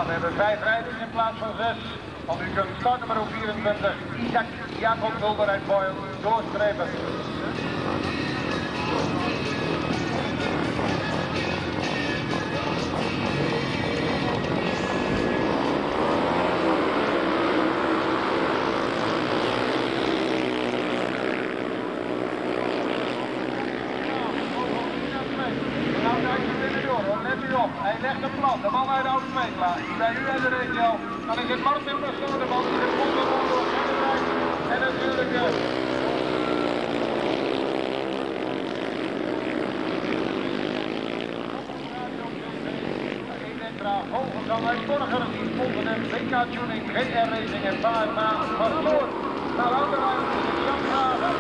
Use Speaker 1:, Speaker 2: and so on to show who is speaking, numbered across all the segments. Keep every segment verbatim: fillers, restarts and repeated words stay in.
Speaker 1: Nou, we hebben vijf rijders in plaats van zes. Want u kunt startnummer vierentwintig, Isaac Jacob Mulder uit Boyle, doorstrepen. Hij legt een plan, de man uit de automeetlaar. Die bij u uit de regio. Dan is het Martin Brasson, de man die de voeten door en natuurlijk... Uh... Elektra, Volgendam uit Borger, die volgen hem. W K Tuning, G R Racing en K M A van Noord. Naar andere rijders is het Jan Graven.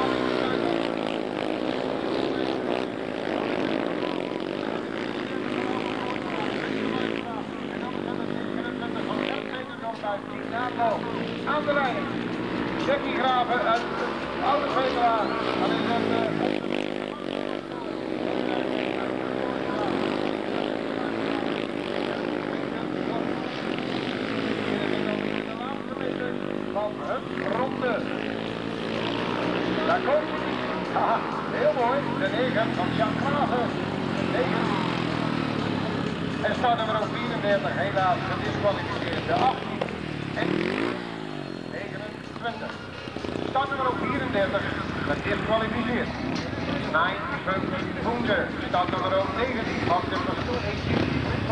Speaker 1: Aan de leiding. Jackie Graven uit Oude Veelaar. Dan is het... Uh... van het ronde. Daar komt hij. Haha, heel mooi. De negen van Jan Graven. negen. En start nummer vierenveertig, helaas gedisqualificeerd. De achttien. En negenentwintig. Start nummer vierendertig, gedisqualificeerd. negen punten. Start nummer negentien, van de persoon achttien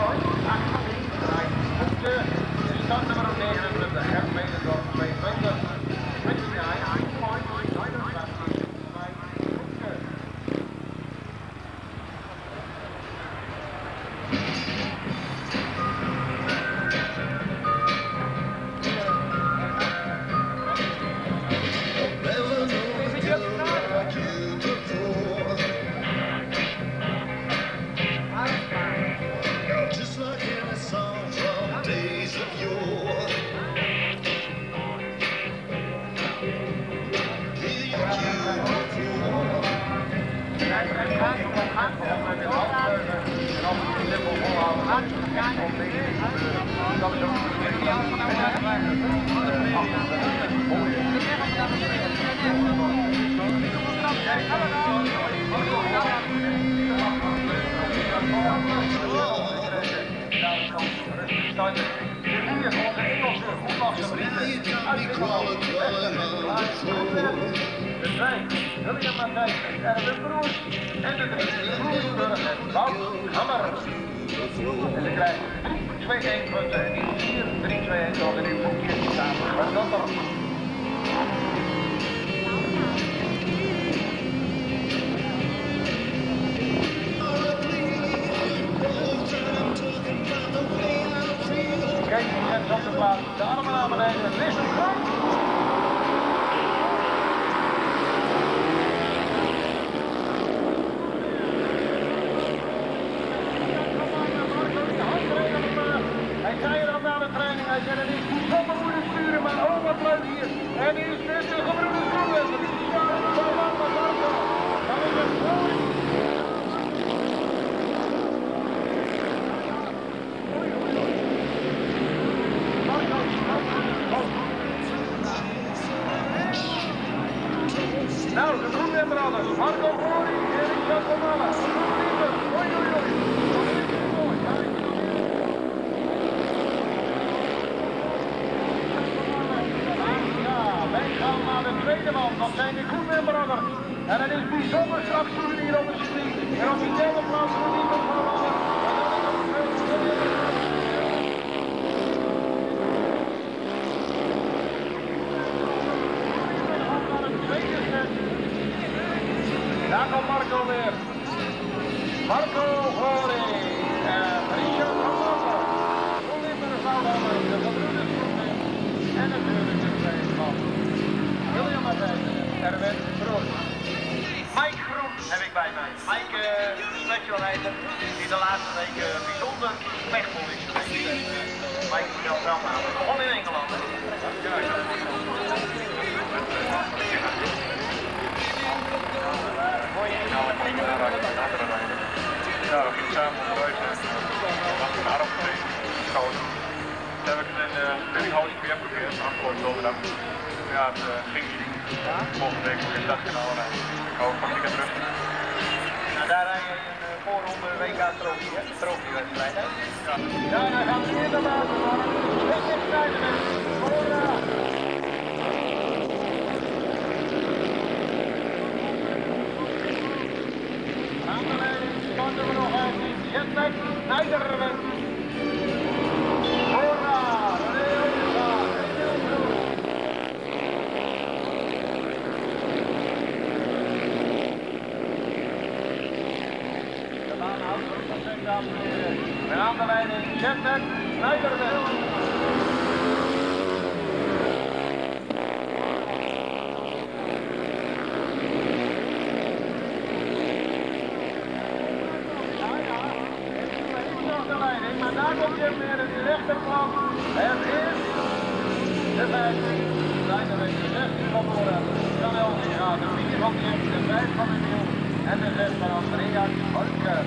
Speaker 1: punten. Start nummer negenentwintig, Gert Medendorp twee punten. negenentwintig punten. De trein, William Matthijs en Erwin Broers en de drie, Groenburg en Wout Hammer. En ze krijgen drie twee één punten en niet vier drie twee één zoals in uw boekje staan. Wat dat er? Kijk, die zet op de plaats, de armen naar beneden, het is een groot. Hij zei, het is bijzonder moeilijk sturen, maar oh wat leuk hier. En hier is net de gebroeders Groenweg. Dat is die jaar van Marco Marco. Dat is het mooi. Nou, de Groenweg brothers. Marco Mori en Richard van Malla. Oei, oei, oei. Dat is het mooi. De tweede man, dat zijn de Groenweg brothers. En het is bijzonder straks voor hier op de circuit. En op die derde plaats wordt iemand van Wallen. Daar komt Marco weer. Marco Gori. En Richard van Wallen. Toen in de Vouwhammer, de gebroeders Groenweg. En natuurlijk de tweede man. William Matthijs, Erwin Broers. Mike Groen heb ik bij mij. Mike, uh, special rijder, die de laatste weken uh, bijzonder pechvol is geweest. En, uh, Mike moet zelf zelf aan. Begon in Engeland, hè? Ja, ja. Mooi, nou, ik ging naar de Ja, we gingen samen op de reis. We hadden een arm gereden, schouder. Willinghout weer geprobeerd, afgelopen donderdag. Ja, het uh, ging niet. Ja? Volgende week moet je stadsgenomen rijden. Ik hoop van weekend rustig.
Speaker 2: Nou, daar rij je een uh, voorronde W K trofee, hè? Trofeewedstrijd, hè?
Speaker 1: Ja.
Speaker 2: Ja, dan gaan we weer naar buiten, man. Dit is rijden, mensen. Hoera! Aan de leiding starten we nog uit in Jetlag Nijderweg. Hoera! En aan de leiding Jetlag Nijderweg. Maar daar komt je weer in de rechterkant. Het is de vijfde. Nijderweg de zestien van Noorden. Dan Elzinga, de vier van Jim, de vijf van Emiel en de zes van Andreas Holker.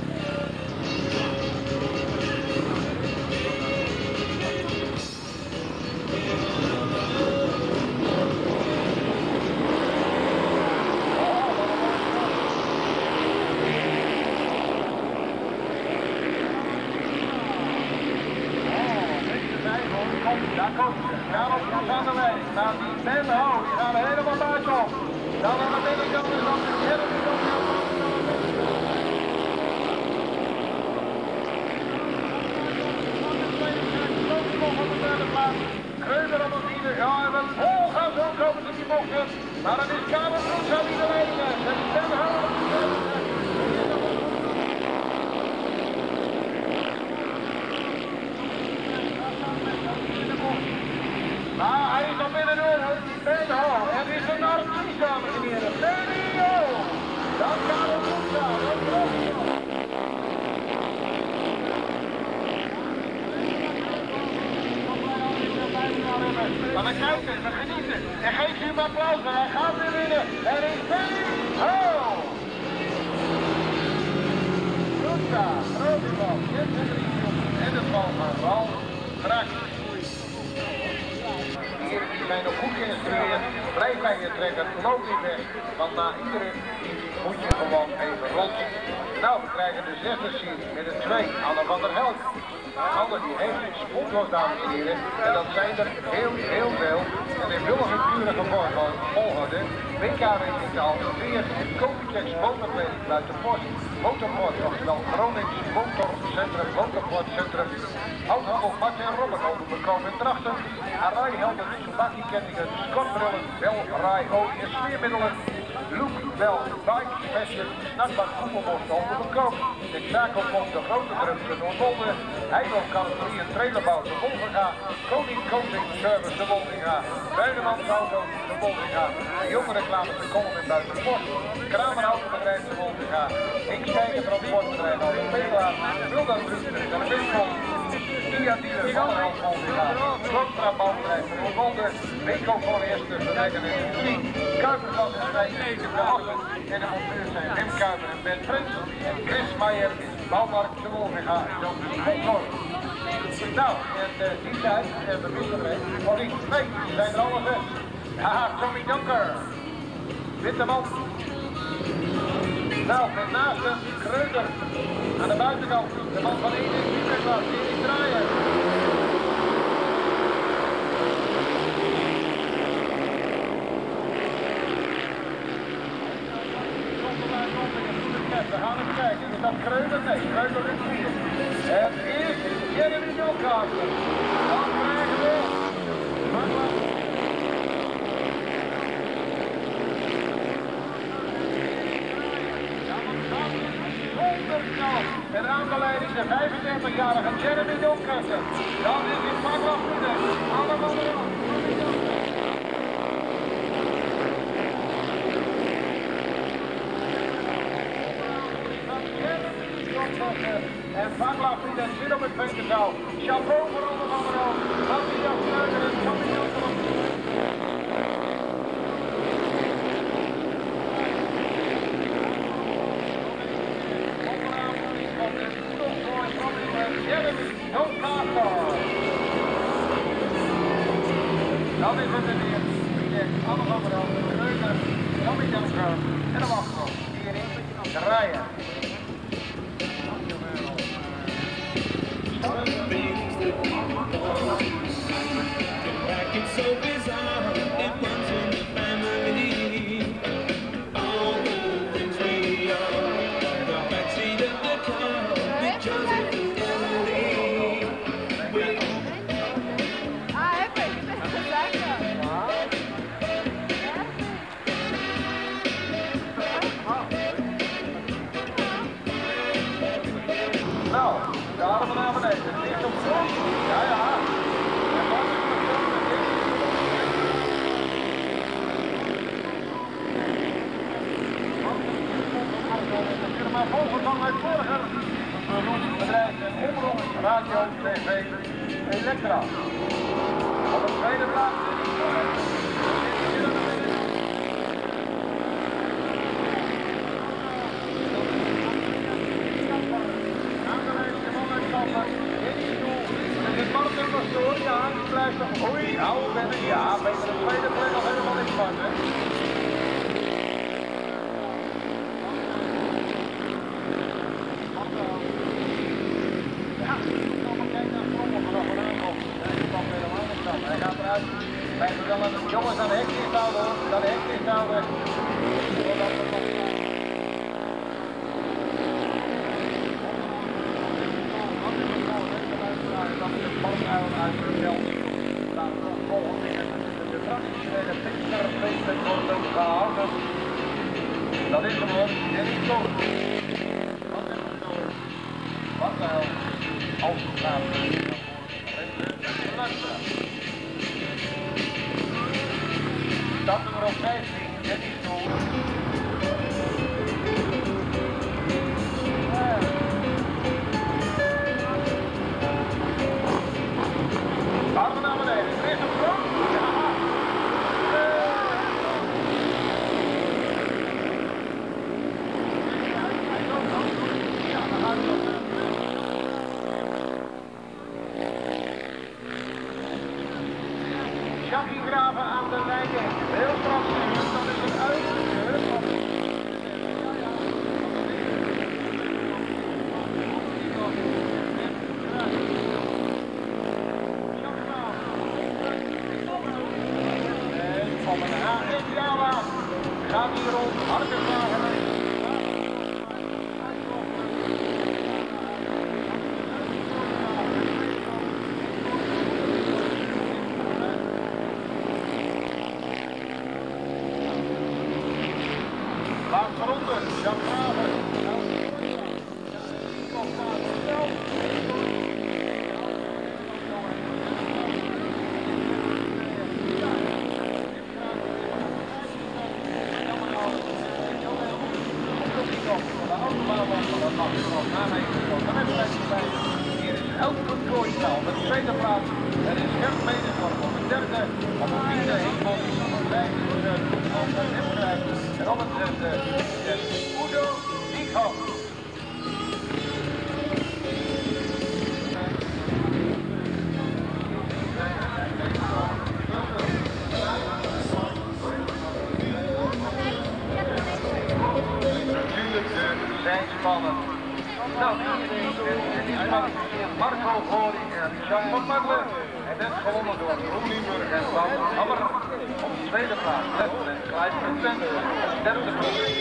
Speaker 2: Daar komt ze. Karel Kroes aan de leiding. Maar die Ben Hou, die gaan er helemaal buitenop. Dan aan de binnenkant is dan de Jeremy Donker. Op de derde plaats. Kreuger op de vierde. Ja, en we vol gaan zo komen ze die bochten. Maar het is Karel Kroes aan die de leiding heeft. En Ben Hou op de derde plaats. Maar hij is al binnendoor, Ben Hou. Het is een artiest, dames en heren. Benio! Dat gaat het goed staan, dat klopt. Maar we kijken, we genieten. En geef u een applaus, en hij gaat weer winnen. Er is Benio! Goed staan, Roosevelt, Jens en Riesel. En het bal van Ralf Strak. Die zijn nog goed geïnstrueerd, blijf bij je trekken, loop niet weg, want na iedere moet je gewoon even rond. Nou, we krijgen de zesde serie met een twee, Anne van der Helm. Anne die heeft een sponsors, dames en heren, en dat zijn er heel, heel veel. En in willige keurige volgorde, W K-rating te Alphenveer, Copitex motorkleding Buitenpost, Motorport, oftewel Gronings Motorcentrum, Motorportcentrum, Houthandel Mart en Robbenhoven, Bekoop en Drachten, Arai Helden, Subaki-kettingen, Scottbrillen, Bel, Rai, olie en smeermiddelen, Look, Bel, Bike, Fashion, Snackbak, Voetbalbos, Onder Bekoop, de Takelpomp, de Grote Drugs, de Noordwolde, Heidel, Carrosserie en Trailerbouw, de Wolvenga, Koning Coating Service, de Wolvenga, Buinemans Auto, de Wolvenga, de jonge reclame, de Kolm in Buitenpost, Kramer Autobedrijf, de Wolvenga, Inkstijger Transportbedrijf, de Pela, Wilda Drusser, de Winsel, Kia Dealer, Vallenhals, Wolvenga, Klootstra Bouwbedrijf, de Noordwolde, Weco voor Eerste, Verwijken en Industrie, Kuipergas en Snijden, de Assen en de monteurs zijn Wim Kuiper en Ben Prins, en Chris Meijer is Bouwmarkt, de Wolvenga en dan de sponsor. Nou, en uh, die tijd, en we wisten er een, of niet, nee, die zijn er alle zes. Ja, Tommy Donker, witte man. Nou, met naast hem Kreuger, aan de buitenkant, de man van één in de klas, Erik Draaier. We gaan eens kijken, is dat Kreuger? Nee, Kreuger is vier. Het is Jeremy Donker. Dan krijgen we... En aan de leiding de vijfendertigjarige Jeremy Donker. Dan is het Magnus Bieden. Allemaal erop. En Vaglaaf Bieden zit op het puntentaal. Chapeau voor onder van der Hoog. Matthias Kreuger en Tommy Donker. Jeremy Donker. Tommy Danker en de wachtgroep. Hierin draaien.
Speaker 3: It's so bizarre, it runs in the family. All the things we are, the backseat of the car, pictures of the family. We
Speaker 4: Ah, é, foi que pesquisar aqui, ó.
Speaker 2: Nou, de armen naar beneden. Dicht op de grond. Ja, ja. En wat is het dan met dit? De firma Volkswagen uit Borger. Beroepsbedrijf en omroep, radio, tv, Elektra. Op de tweede plaats dit Martin was door, ja, die blijft nog. Oei, oude wennen, ja, beter de tweede plek nog helemaal niks van, hè. Ja, dan kijk naar Krommel vanaf een aankomst. Hij kan helemaal niks aan. Hij gaat eruit. Wij moeten wel aan de jongens aan de hek dicht houden, hoor. Aan de hek dicht houden. Zodat we nog... Dat is een valkuil uit de veld. Laten we volgende de traditionele Pinksterfeesten worden gehouden. Dat is hem hoor, en niet zo. Wat is het door? Wat wel? Als het gaat. Stap nummer vijftien, dit is zo. Armen naar beneden. Eerst op grond. Ja, dan gaat het op. Jackie Graven aan de leiding. Heel straks. Dan is het uit. Van een H één Java gaat hier rond, Harkenwagen. Langs ronde, Jan Graven. Hier is Elke Kooitaal met de tweede plaats. Het is Gert Medestorm op de derde. Op de vierde Heenbos. Op de vijfde is Toetman van Nimkruijf. En op het zesde is Udo Diekhoff. Natuurlijk zijn spannen. Nou, dit is Marco Gori en Jan van Marlen. En dat is gewonnen door Roel Nieburg en Wouter Hammer. Op de tweede plaats Letten en Clyde Vincent. Op de derde plaats.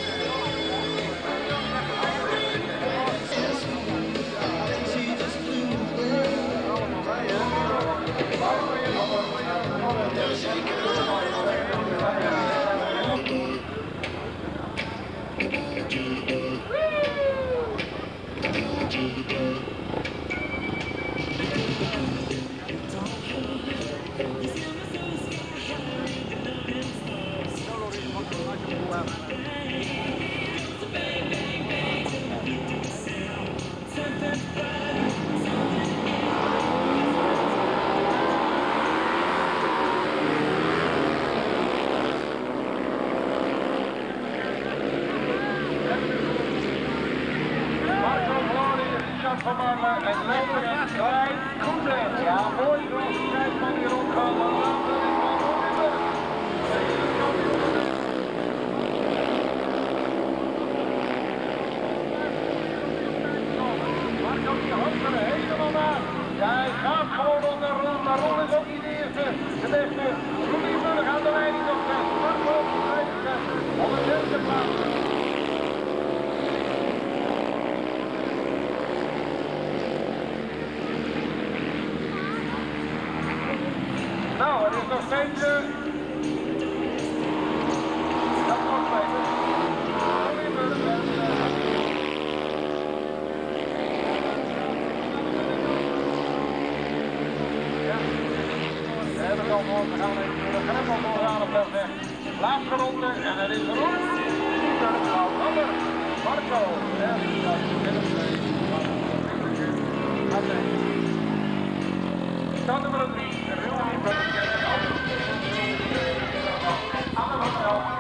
Speaker 2: Van Marlen en Letten en Clyde Vincent. Ja, mooi zoals de tijd van die rondgaan.
Speaker 1: Peter. Dat was Peter. Oliver en... Ja. We hebben het al voor. We gaan even door de gremmel vooraan op dat weg. Laatste ronde en er is een ronde. Pieter, Alexander, Marco. En dat is Stand nummer drie, Ruben Burger. Anne van der Helft.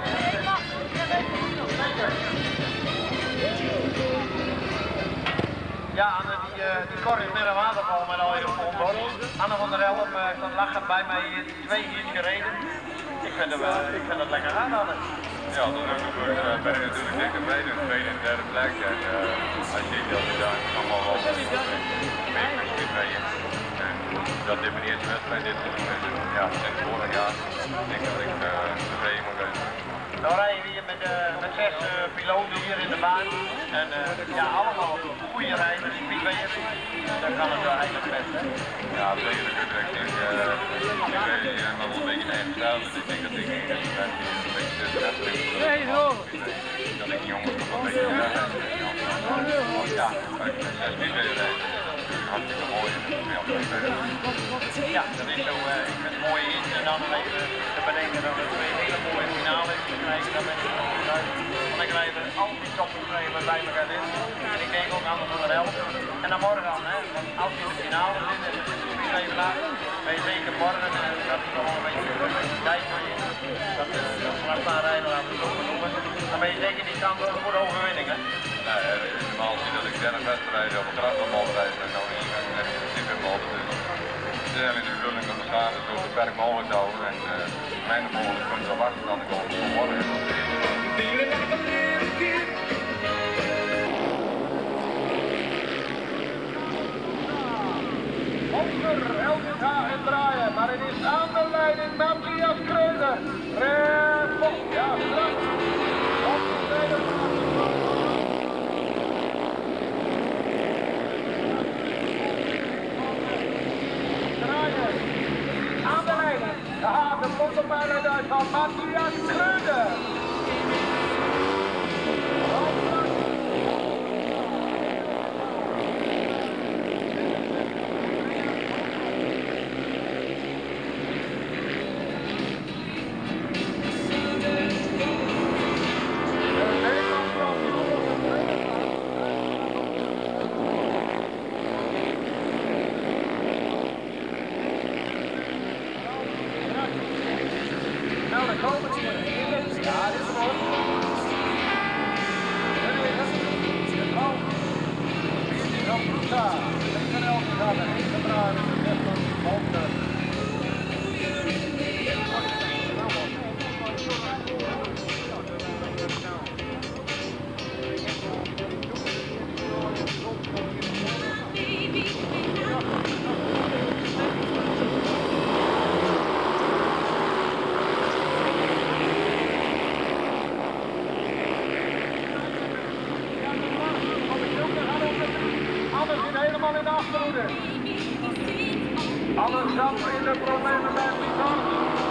Speaker 1: Ja, Anne die, uh, die kor is met een waterval met al je omhoog. Anne van der Helft uh, staat lachend bij mij die twee hier gereden. Ik vind, hem, uh, ik vind het lekker aan, Anne.
Speaker 5: Ja, dat is ook nog voor uh, ben ik natuurlijk dik tevreden, een tweede en derde plek. En uh, als je ziet dat we daar allemaal wel mee met je tweeën. En dat dit mijn eerste wedstrijd dit seizoen is, ja, sinds vorig jaar. Ik denk dat ik uh, tevreden moet zijn.
Speaker 1: Nou rijden we hier met, uh, met zes uh, piloten hier in de baan. En uh, ja, allemaal goede rijders, privéers. Dan kan het wel eigenlijk best, hè?
Speaker 5: Ja, zeker de Utrecht. Ik denk uh, en dan een beetje de eigen stijl. Dus ik denk dat ik een beetje ben die een beetje tussen de rest ligt. Dat ik die jongens nog een beetje uh, ja, zes privé rijden. Hartstikke mooi.
Speaker 1: Ja, dat is zo. Uh, ik vind het mooi en dan even te bedenken dat het twee hele mooie finales krijgen. Daar ben ik van overtuigd. Want ik krijg al die topstreven bij elkaar in. En ik denk ook aan de van de helft. En dan morgen dan, hè. Want als je in de finale zit en het is misschien even laat, ben je zeker morgen. En dat is nog wel een beetje tijd voor je. Dat uh, straks daar rijden, laten we het zo noemen. Dan ben je zeker niet kans voor de overwinning, hè.
Speaker 5: Nou ja, normaal zie dat ik dertig wedstrijden op een grasbal rijd en nou niet echt in principe bal. Dus het is eigenlijk de bedoeling om de schade zo beperkt mogelijk te houden. En uh, mijn mogelijk kunnen ze wachten dan ik al voor morgen.
Speaker 1: Over Elvita en draaien, maar het is aan de leiding Matthias Kreuger. Rechtop, ja, straks. Op de tweede plaats. Draaien, aan de leiding. Ja, de fotopiloot uit van Matthias Kreuger. Nou, dan komen ze hier. Ja, dit is mooi. En weer de bal. veertien van Broeka. Tegen Elke gaat er heen gedraaid. De rest van de bal. Helemaal in de achterhoede. Alles zat in de problemen bij Pieters.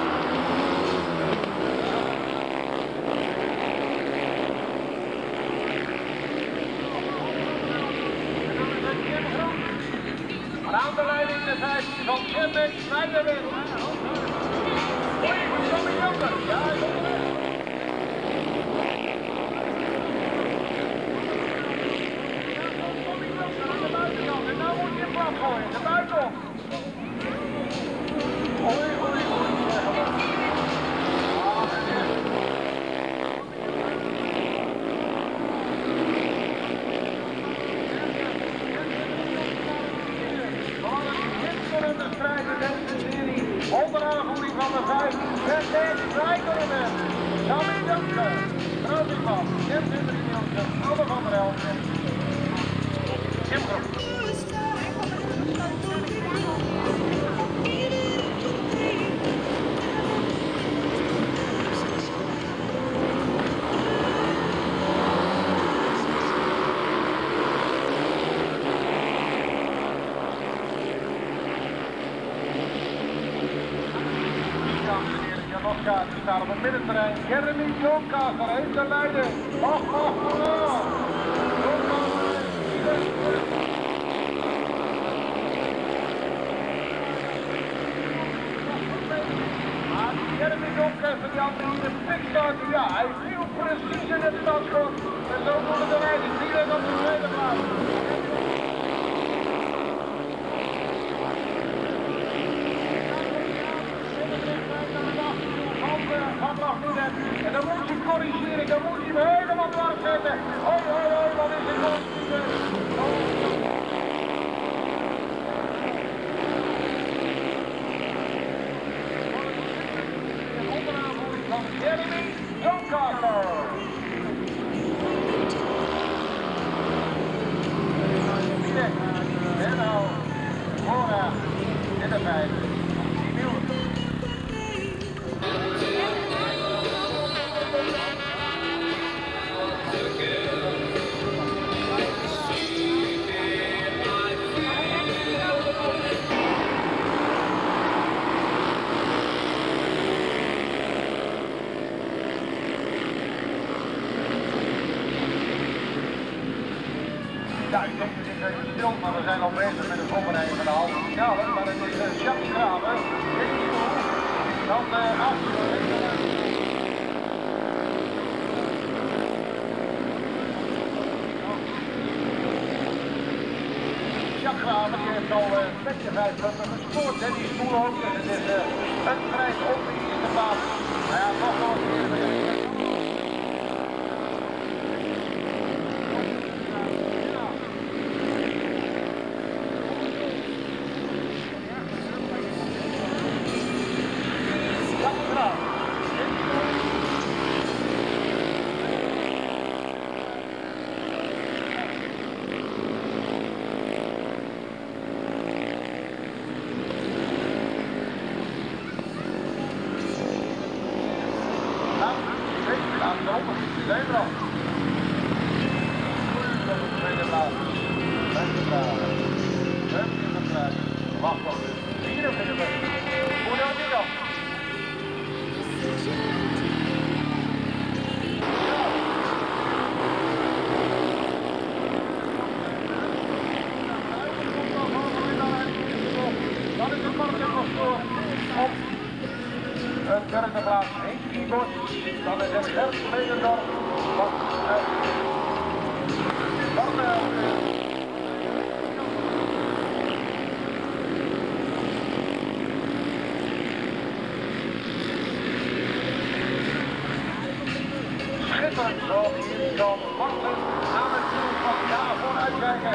Speaker 1: Maar aan de leiding de vijftien van Jimmy Snijderwin. Oei, Tommy Jonker. Ja, hij is onderweg. En nou moet je plat gooien, de buitenom. Oei, oei, oei. Ah, dat is. Wat een schitterende strijd in deze serie. Onder aanvoering van de vijf. En deze Rijkonen. Tommy Jonker. Roosman. Jim Hendrik Jonker. Anne van der Helft. Jim Groep.
Speaker 2: middenterrein. Jeremy Doncaster heeft de leiding. Och, och, och. Jeremy Doncaster die had hier de pik staat. Ja, hij viel precies in het startschot. En zo wordt de leiding. Direct op de tweede plaats. En dan moet je corrigeren, dan moet je hem helemaal dwars zetten. Hoi, hoi, hoi, wat is het goed? Onderaanvoering van Jeremy Doncaster. En nou, Mora in de vijf. Ja, ik denk dat dit even stil, maar we zijn al bezig met de voorbereiding van de halve finale. Maar het is uh, Jacques Graven, dan uh, af. Jacques Graven die heeft al uh, vijfenvijftig punten gescoord. En die stoel ook, dus het is uh, een prijs op de eerste plaats. Maar ja, toch nog een keer weer. We zijn er al. Op de tweede plaats. Vijfde plaats. Zevende plaats. Wacht op de vierde plaats. Hoe dan die dan? Dat is de marktkosten op een derde plaats. Henk Kiebos. Dan is het Gert Leenderdorp van Barnel. Schitterend zo hier kan wachten aan het doel van ja vooruitkijken.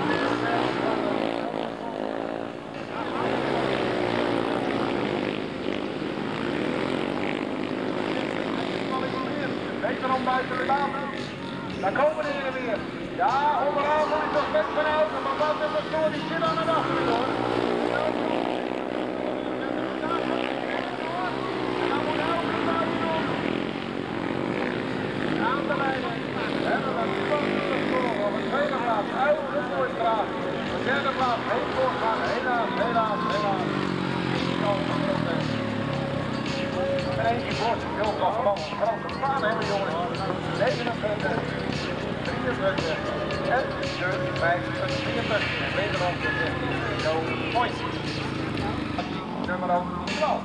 Speaker 2: Wederom buiten de baan. Daar komen de heren weer. Ja, onderaan moet ik nog met van auto, maar wat is het door? Die zit aan de achter hoor. En dan moet elke buiten doen. Aan de leiding. En dan een spannende score op de tweede plaats. Uit de Nooistraat. De derde plaats heen doorgaan. Helaas, helaas, helaas. En eentje wordt heel van Franse baan hebben jongens. negenenveertig, drieënveertig en vijfenveertig. Nederland is no point. Nummer twaalf.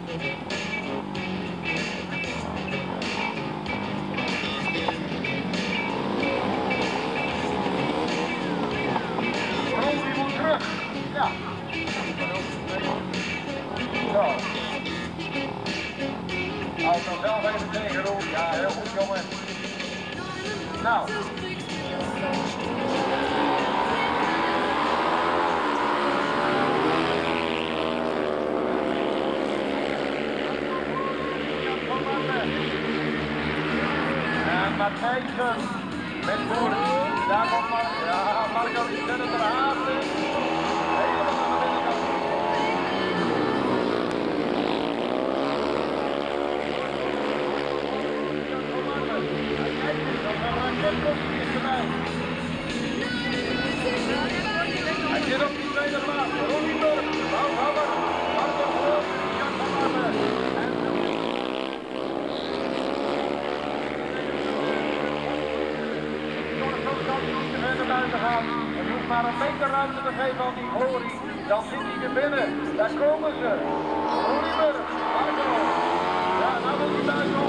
Speaker 2: Ron die moet terug. Ja. Zo. Houd dan zelf even tegen, Roel. Ja, heel goed, jongen. Nou. En Matthijssen met Boer. Daar komt Marco. Ja, Marco die zet het er aan. Helemaal naar de binnenkant. Hij zit op die tweede plaats. Ronnie Burg, Wout Hammer, Marco Groot, Jan van Marmen. iets verder buiten gaat. Het hoeft maar een meter ruimte te geven aan die Glorie. Dan zit hij er binnen. Daar komen ze. Oliver, Marco. Ja, nou wil hij buiten.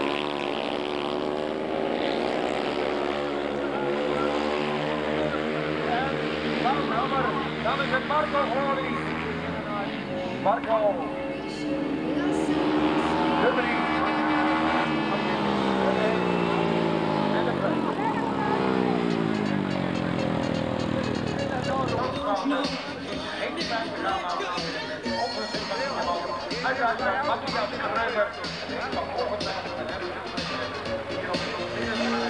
Speaker 2: En Wout Hammer. Dan is het Marco Glorie. Marco. De drie. En de twee. Geen die bij te gaan houden. Uiteraard Matthias Kreuger. En ik kan ongetwijfeld met hem. Hier op de middenlijn.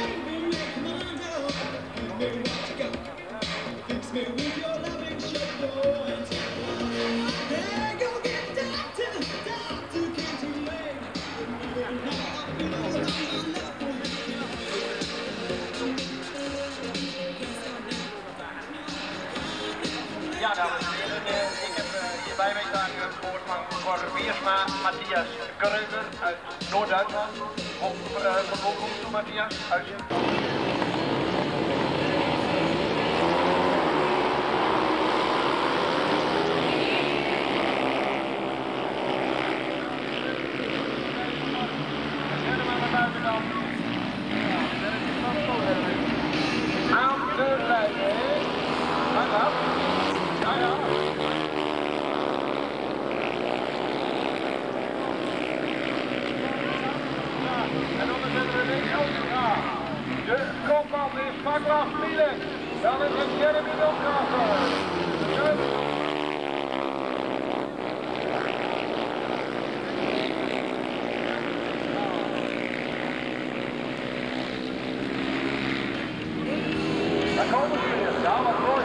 Speaker 6: Ja, dames en heren, ik heb hierbij mij daar gehoord van Cor Wiersma, Matthias Kreuger uit Noord-Duitsland. Of uh, van komt toe, Matthias? Uit
Speaker 2: Aan de leiding. Maar dat. Ja, ja. En dan zetten we de Elsinga. De kopman is Václav Milek. Dan is het Jeremy Doncaster. Daar komen ze weer. Ja, wat mooi.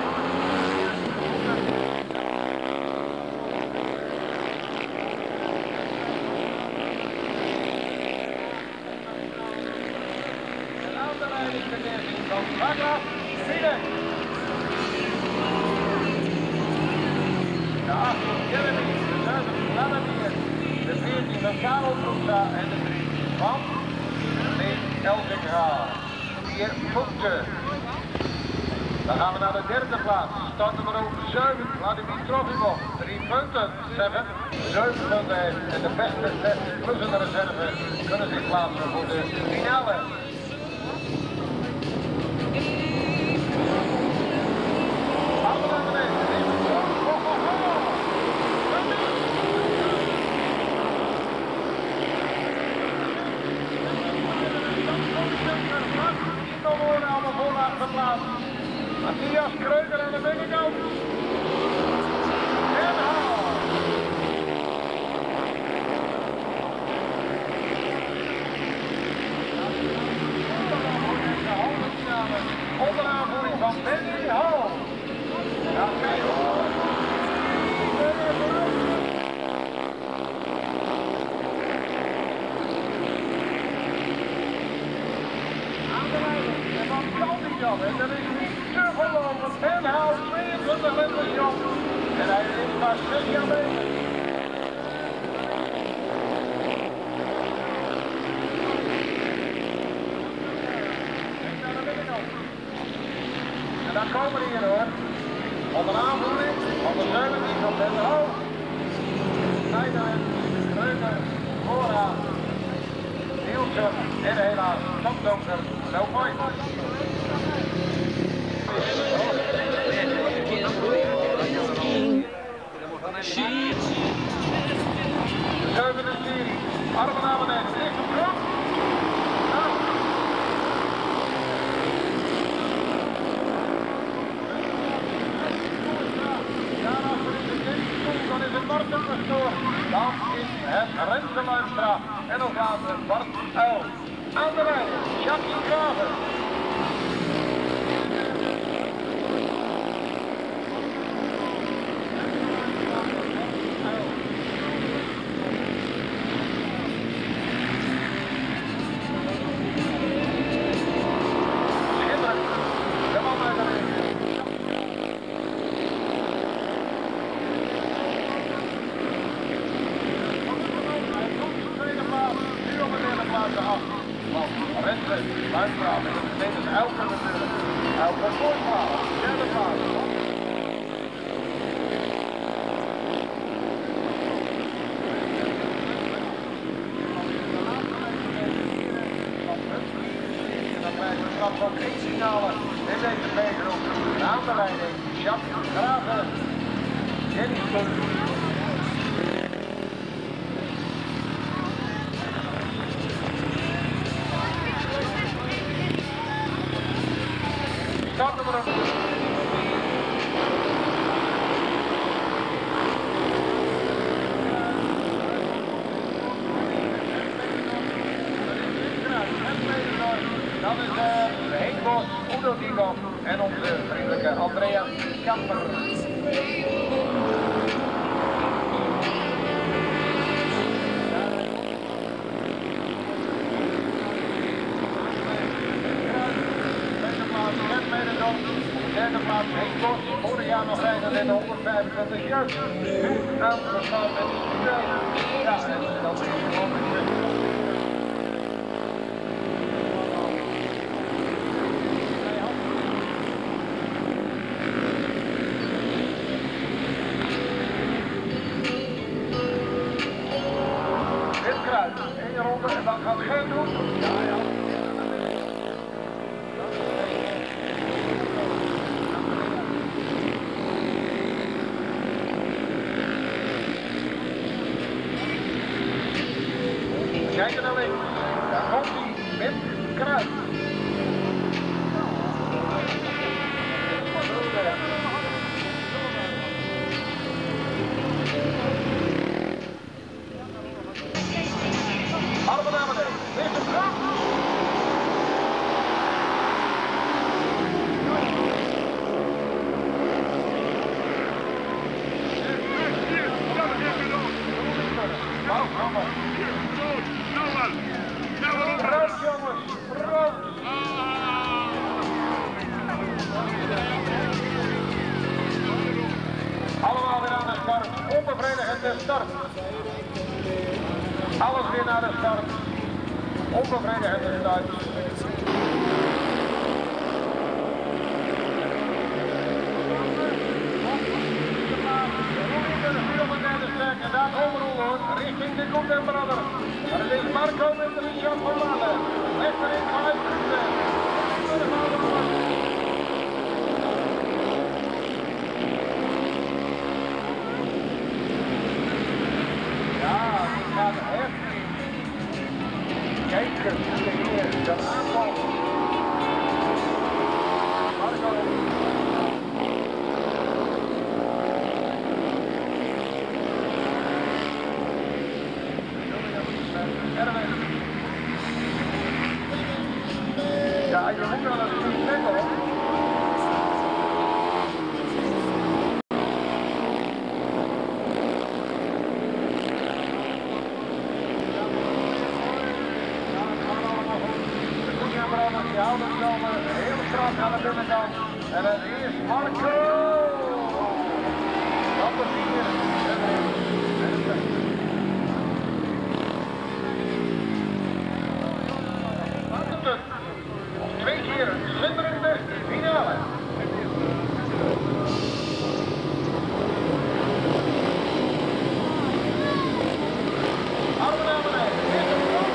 Speaker 2: En aan de leiding de van Václav Milek. De achttien Jeremy, de zeven Vladimir, de veertien van Karel Broeksa en de drie van Leen Elsinga. Vier punten. Dan gaan we naar de derde plaats. Startnummer zeven, Vladimir Trofimov. Drie punten, zeven. Zeven punten heeft. En de beste zes plus een reserve kunnen zich plaatsen voor de finale. Allemaal naar beneden. Allemaal voorlaatste plaats. Matthias Kreuger aan de binnenkant. En haal. Onder aanvoering van Benny Hall. Ja, kijk hoor. Aan de leiding. En wat kan die dan? En dat is niet te geloven. Ben Hall, tweeëntwintig linters jong. En hij is maar zes jaar bezig. En daar komen die hier hoor. Onder aanvoering van de zeventien van Ben Hall. Leiden, Kreuger, vooraan. Nielsen en helaas Tom Donker. No point. De zevende serie. Armen naar beneden. Eerst op grond. Daarachter is het Jenny Koel. Dan is het Bart Pastoor. Dan is het Renze Luimstra. En nog later Bart Uil. Aan de rij. Jackie Graven. van Rensen, Luistraat. En de tweede is Elke natuurlijk. Elke Voortmaal, derde plaats. En dan krijgen we straks nog één finale in deze B-groep. Aan de leiding, Jacques Graven, Jenny Stoel. Starten we er. Dat is uh, Henk Bos, Udo Diegoff en onze vriendelijke Andrea Kamper. Derde plaats Henk Bos, vorig jaar nog rijden in de honderdvijfentwintig jeugd. Nu aangestaan met de studenten. Ja, en dat is gewoon een Wim Kruijs, één ronde en dat gaat geen doen. Ja, ja. Kijken naar links. Daar komt hij, Wim Kruijs. Armen naar beneden. Ligt hem graag. Wauw, allemaal. Rood jongens, rood! Allemaal weer aan de start, onbevredigend de start. Alles weer naar de start, onbevredigend de start. En daar komen we hoor, richting de Koet en Brother. Maar het is Marco met de Richard van Laden. Rechterin vanuit Koeten. Ja, die gaat heftig. Kijk eens, hier, dat aanval. Marco. Ja, je moet wel een goed trekken hoor. De voetbalbranders die houden het dan heel strak aan de binnenkant. En het is Marco! Dat is hier. Twee keer een slinderende finale. Armen naar beneden.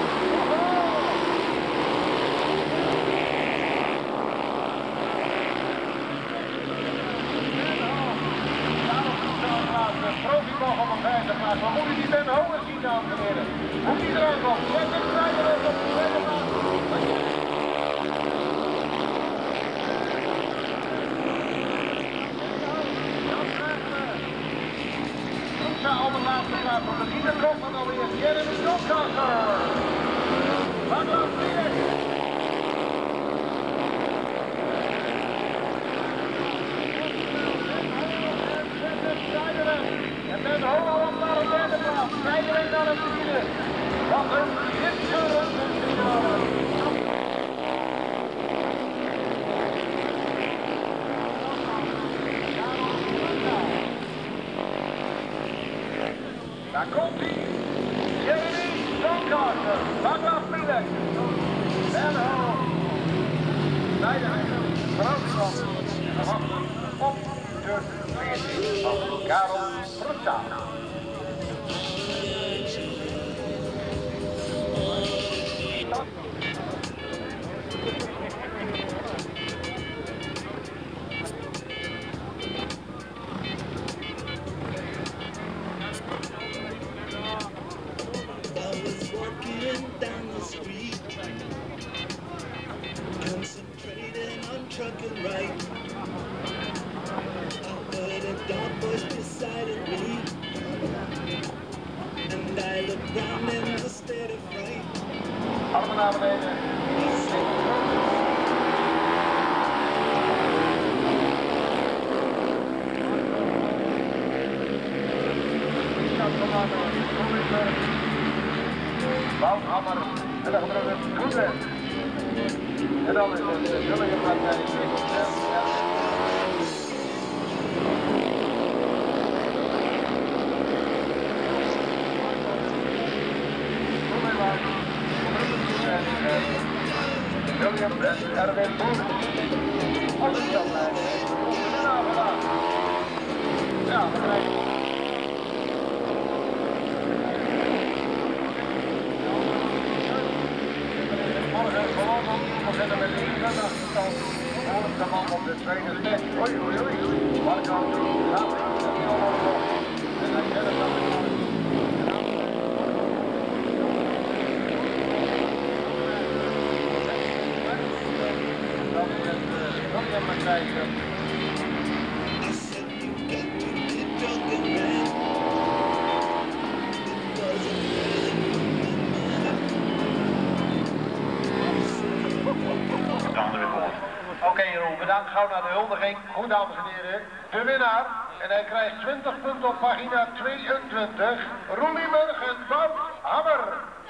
Speaker 2: Profibal op een vijfde plaats. Maar moet u die Ben Hoger zien, dames en heren? Moet die er ook op? Zet het rijden ook op de tweede plaats. Op de laatste plaats van de Gieter komt dan alweer Jeremy Doncaster. Wat loopt hier? En Ben Hoger naar de derde plaats. Rijden naar de vierde. Wat een schitterende finale. Daar komt hij, Jeremy Doncaster, Bagla Pilek. Karel Prutsa.
Speaker 3: I was walking down the street, concentrating on trucking right. I heard a dark voice beside me, and I looked round in a state of fright.
Speaker 2: Armen naar beneden. Wout Hammer en dan gaat het goed weg. En dan is het William Matthijs. William en Erwin Boer. Op de startlijn. Ja, we krijgen. Morgen gewoon we beginnen met de stand. Volgens de man op de tweede stek. Oei, oei, oei. Marco gaat en hij zet het dan weer. William Matthijs.
Speaker 3: I said you got to be drunk and ran. It wasn't really
Speaker 2: Oké Jeroen, bedankt. Gauw naar de huldiging. Goed dames en heren. De winnaar. En hij krijgt twintig punten op pagina tweeëntwintig. Roelieburg en Wout Hammer.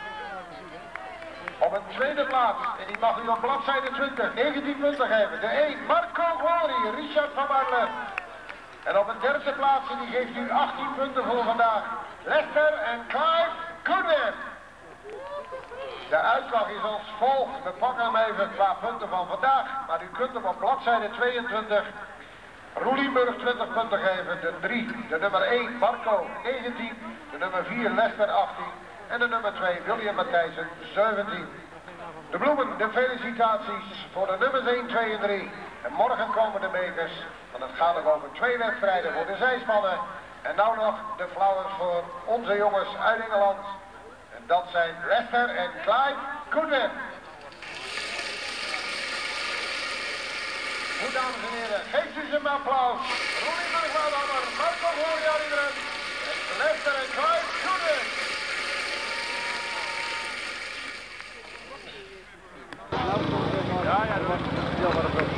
Speaker 2: Op een tweede plaats, en die mag u op bladzijde twintig, negentien punten geven. De één, Marco Glory, Richard van Barle. En op een derde plaats, en die geeft u achttien punten voor vandaag. Lester en Clive Goodwin. De uitslag is als volgt. We pakken hem even qua punten van vandaag. Maar u kunt hem op bladzijde tweeëntwintig, Roelieburg twintig punten geven. De drie, de nummer één, Marco negentien. De nummer vier, Lester achttien. En de nummer twee, William Matthijssen, zeventien. De bloemen, de felicitaties voor de nummers één, twee en drie. En morgen komen de bekers, want het gaat nog over twee wedstrijden voor de zijspannen. En nou nog de flowers voor onze jongens uit Engeland. En dat zijn Lester en Clive Goodwin. Goed dames en heren, geeft u ze een applaus. Roelie van Vlaanderen, Marco Gloria iedereen. En Lester en Clive Goodwin. Ja, ja, dat was heel wat op.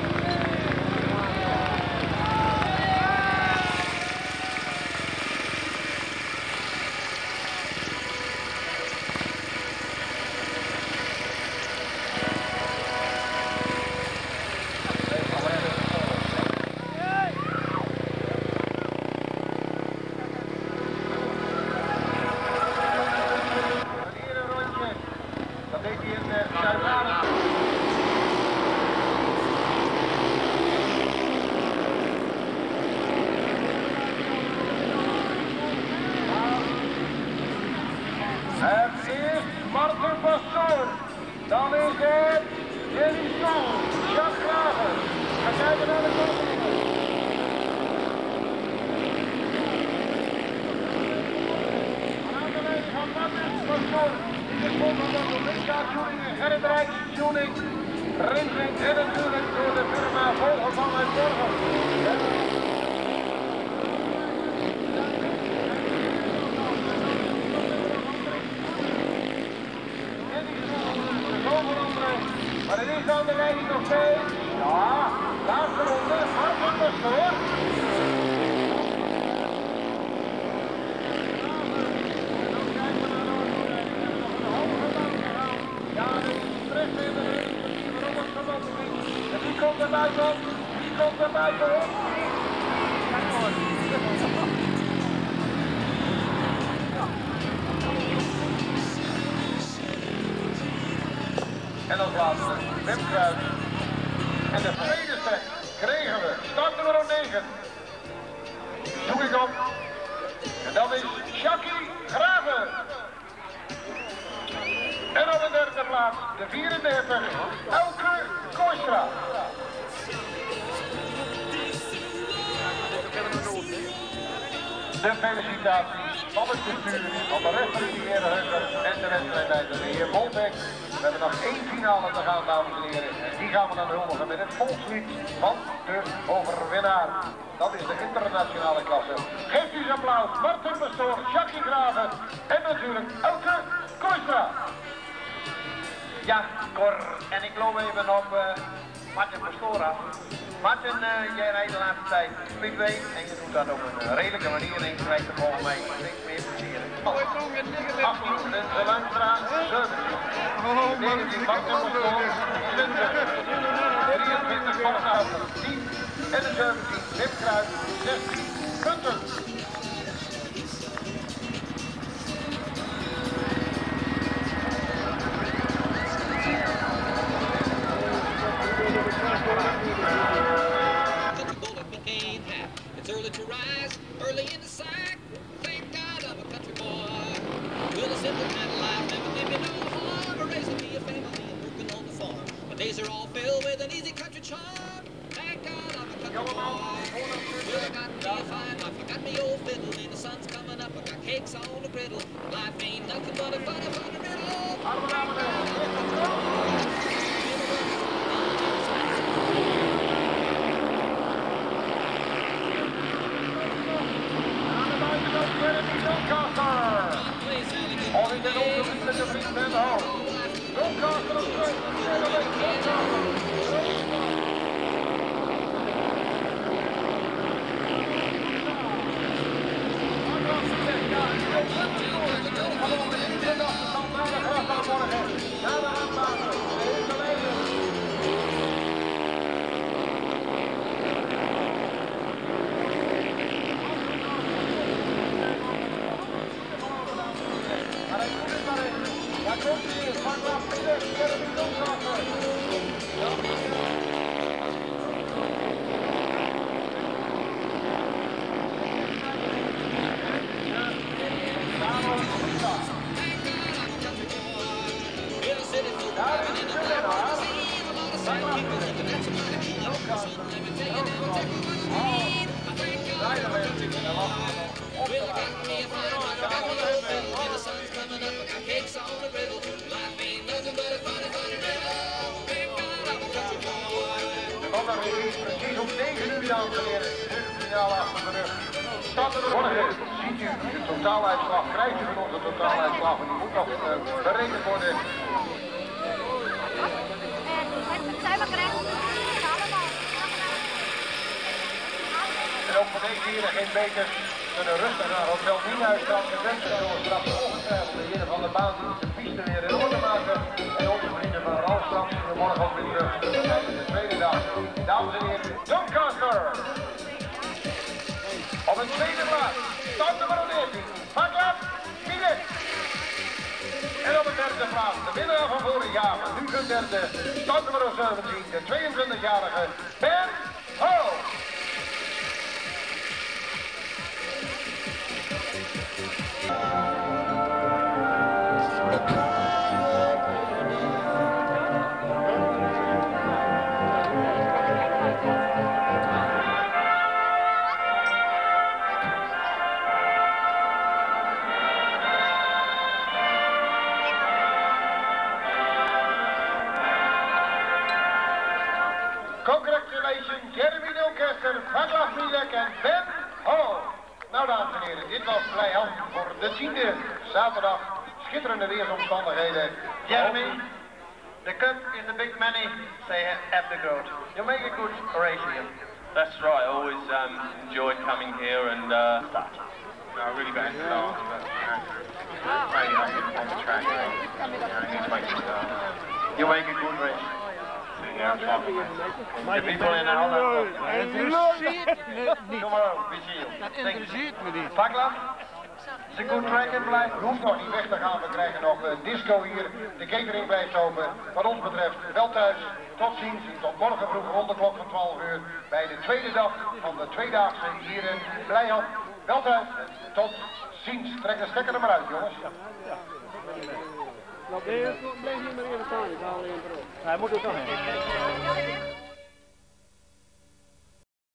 Speaker 2: Het is Martin Pastoor. Dan is het Jenny Stoel. Jacques Graven. Ga kijken naar de kant. Aan de lijn van Martin Pastoor. Die is volgende door Richard Tuning en Gerrit Rijks Tuning. Rinkling en natuurlijk door de firma Vogelman uit Borgen. Maar het is aan de leiding nog steeds. Ja, laatste ronde, Martin Pastoor. Ja, de terugvinder is waarom het gewonnen is. En wie komt er buiten? Wie komt er buiten? En als laatste, Wim Kruijs. En de tweede set kregen we, start nummer negen. zoek ik op. En dat is Jackie Graven. En op de derde plaats, de vierendertig, Elke Kooistra. De felicitaties van het bestuur, van de rechter, de heer Heuker en de wedstrijdleider, de heer Bolbeck. We hebben nog één finale te gaan, dames en heren. En die gaan we dan huldigen met het volkslied van de overwinnaar. Dat is de internationale klasse. Geeft u eens applaus, Martin Pastoor, Jackie Graven en natuurlijk Elke Kooistra.
Speaker 6: Ja, Cor, en ik loop even op uh, Martin Pastoor af. Martin, uh, jij rijdt de laatste tijd speedway en je doet dat op een uh, redelijke manier en je krijgt er volgens mij niks meer plezier in.
Speaker 2: achttien, de Landstra, zeventien. negentien, Martin Pastoor, twintig. drieëntwintig, Valkenhausen, tien. En de zeventien, Wim Kruijs, zestien punten.
Speaker 7: It's early to rise, early in the sack. Thank God I'm a country boy. Well, a simple kind of life never did me no harm. Raising me a family and working on the farm. My days are all filled with an easy country charm. Thank God I'm a country boy. Well, I got me a fine wife, I got me old fiddle, and the sun's coming up. I got cakes on the griddle. Life ain't nothing but a funny, funny riddle.
Speaker 2: Al in de ondervriend met de vriend met de hand. Doncaster op twee. Precies om negen uur, dames en heren, de finale achter de rug. Morgen ziet u de totaaluitslag, krijgt u van ons de totaaluitslag en die moet nog uh, berekend worden. En ook voor deze heren geen beter dan een rustig naar Hotel Nienhuis straks. De wensen zullen straks ongetwijfeld de heren van de baan die de piste weer in orde maken. En onze vrienden van Ralf straks die we morgen ook weer terug tijdens de tweede dag. Dames en heren, Doncaster. Op een tweede plaats, start nummer dertien, Vakla Filet. En op een derde plaats, de winnaar van vorig jaar, maar nu een derde, start nummer zeventien, de tweeëntwintigjarige Ben Ho. Congratulations, Jeremy Doncaster, Václav Milek en Ben Ho. Nou, dames en heren, dit was Blijhelm voor de tiende zaterdag. Schitterende weersomstandigheden.
Speaker 6: Jeremy, the cup is a big money, say at the goat. You make a good race here.
Speaker 5: That's right, I always um, enjoyed coming here and uh,
Speaker 6: Start.
Speaker 5: no, I really got into last, but you know, training up on the track, you know, it just makes you start.
Speaker 6: You make a good race.
Speaker 5: Yeah, I'm trying to
Speaker 6: The people in Holland.
Speaker 8: Dat interesseert me niet.
Speaker 6: Tomorrow, we see you.
Speaker 8: Dat
Speaker 6: Thank you.
Speaker 8: interesseert me niet.
Speaker 6: Václav,
Speaker 2: Ze goed trekken blijft, hoeft nog niet weg te gaan. We krijgen nog uh, disco hier. De catering blijft open. Wat ons betreft wel thuis. Tot ziens. Tot morgen vroeg rond de klok van twaalf uur. Bij de tweede dag van de tweedaagse hier in Blijham. Wel thuis. Tot ziens. Trek de stekker er maar uit, jongens.
Speaker 8: Nou, blijf niet meer even staan. Ik haal alleen erop. Hij moet er toch heen.